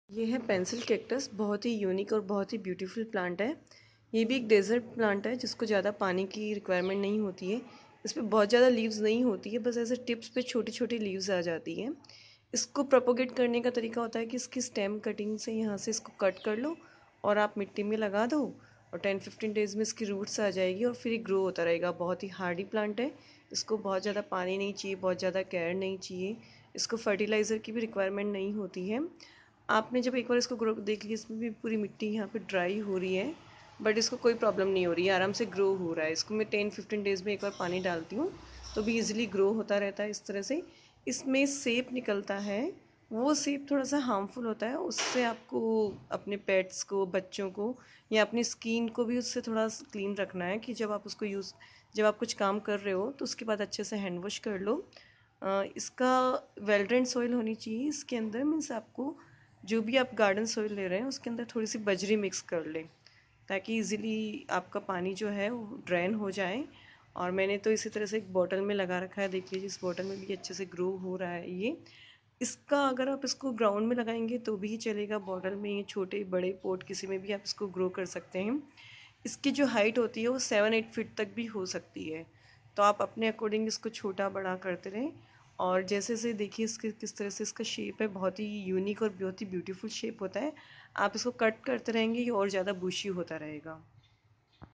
ये है pencil cactus, बहुत ही यूनिक और बहुत ही ब्यूटीफुल प्लांट है। ये भी एक डेजर्ट प्लांट है जिसको ज़्यादा पानी की रिक्वायरमेंट नहीं होती है। इस पर बहुत ज़्यादा लीव्स नहीं होती है, बस ऐसे टिप्स पे छोटी छोटी लीव्स आ जाती हैं। इसको प्रोपोगेट करने का तरीका होता है कि इसकी स्टेम कटिंग से यहाँ से इसको कट कर लो और आप मिट्टी में लगा दो और 10-15 डेज़ में इसकी रूट्स आ जाएगी और फिर ये ग्रो होता रहेगा। बहुत ही हार्डी प्लांट है। इसको बहुत ज़्यादा पानी नहीं चाहिए, बहुत ज़्यादा केयर नहीं चाहिए। इसको फर्टिलाइज़र की भी रिक्वायरमेंट नहीं होती है। आपने जब एक बार इसको ग्रो देख लिया, इसमें भी पूरी मिट्टी यहाँ पे ड्राई हो रही है, बट इसको कोई प्रॉब्लम नहीं हो रही है, आराम से ग्रो हो रहा है। इसको मैं 10-15 डेज़ में एक बार पानी डालती हूँ तो भी इजीली ग्रो होता रहता है इस तरह से। इसमें सेप निकलता है, वो सेप थोड़ा सा हार्मफुल होता है, उससे आपको अपने पेट्स को, बच्चों को या अपनी स्किन को भी उससे थोड़ा क्लीन रखना है कि जब आप कुछ काम कर रहे हो तो उसके बाद अच्छे से हैंड वॉश कर लो। इसका वेल ड्रेन सॉइल होनी चाहिए इसके अंदर, मीन्स आपको जो भी आप गार्डन सॉइल ले रहे हैं उसके अंदर थोड़ी सी बजरी मिक्स कर लें ताकि इजीली आपका पानी जो है वो ड्रेन हो जाए। और मैंने तो इसी तरह से एक बॉटल में लगा रखा है, देख लीजिए इस बॉटल में भी अच्छे से ग्रो हो रहा है ये। इसका अगर आप इसको ग्राउंड में लगाएंगे तो भी चलेगा, बॉटल में, ये छोटे बड़े पॉट किसी में भी आप इसको ग्रो कर सकते हैं। इसकी जो हाइट होती है वो 7-8 फीट तक भी हो सकती है, तो आप अपने अकॉर्डिंग इसको छोटा बड़ा करते रहें। और जैसे से देखिए इसके किस तरह से इसका शेप है, बहुत ही यूनिक और बहुत ही ब्यूटीफुल शेप होता है। आप इसको कट करते रहेंगे ये और ज़्यादा बुशी होता रहेगा।